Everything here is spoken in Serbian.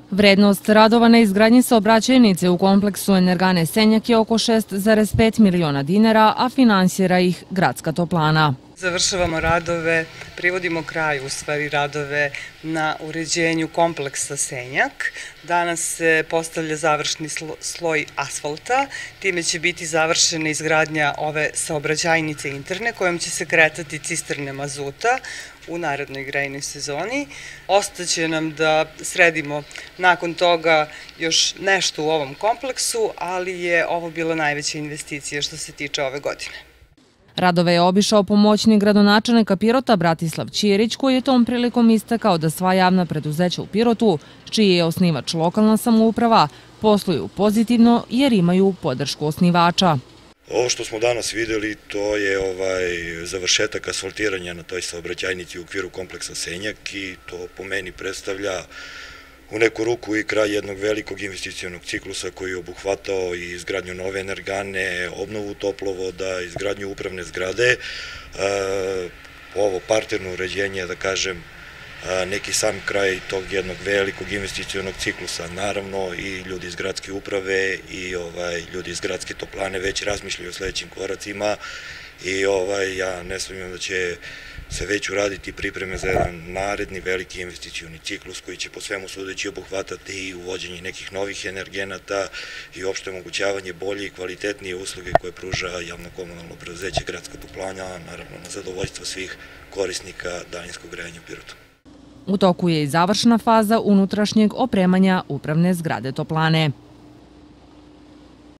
Vrednost radova na izgradnji saobraćajnice u kompleksu Energane Senjak je oko 6,5 miliona dinara, a finansira ih Gradska toplana. Završavamo radove, privodimo kraju u stvari radove na uređenju kompleksa Senjak. Danas se postavlja završni sloj asfalta, time će biti završena izgradnja ove saobraćajnice interne kojom će se kretati cisterne mazuta u narednoj grejnoj sezoni. Ostaće nam da sredimo nakon toga još nešto u ovom kompleksu, ali je ovo bila najveća investicija što se tiče ove godine. Radove je obišao pomoćnik gradonačelnika Pirota Bratislav Ćirić, koji je tom prilikom istakao da sva javna preduzeća u Pirotu, čiji je osnivač lokalna samouprava, posluju pozitivno jer imaju podršku osnivača. Ovo što smo danas videli, to je završetak asfaltiranja na toj saobraćajnici u okviru kompleksa Senjak i to po meni predstavlja u neku ruku i kraj jednog velikog investicionog ciklusa koji je obuhvatao i izgradnju nove energane, obnovu toplovoda, izgradnju upravne zgrade. Ovo parterno uređenje, da kažem, neki sam kraj tog jednog velikog investicionog ciklusa. Naravno i ljudi iz gradske uprave i ljudi iz gradske toplane već razmišljaju o sledećim koracima i ja ne sumnjam da će se već uraditi pripreme za jedan naredni veliki investicioni ciklus koji će po svemu sudeći obuhvatati i uvođenje nekih novih energenata i uopšte omogućavanje bolje i kvalitetnije usluge koje pruža javno-komunalno preduzeće Gradska toplana, naravno na zadovoljstvo svih korisnika daljinskog grejanja u Pirotu. U toku je i završna faza unutrašnjeg opremanja upravne zgrade toplane.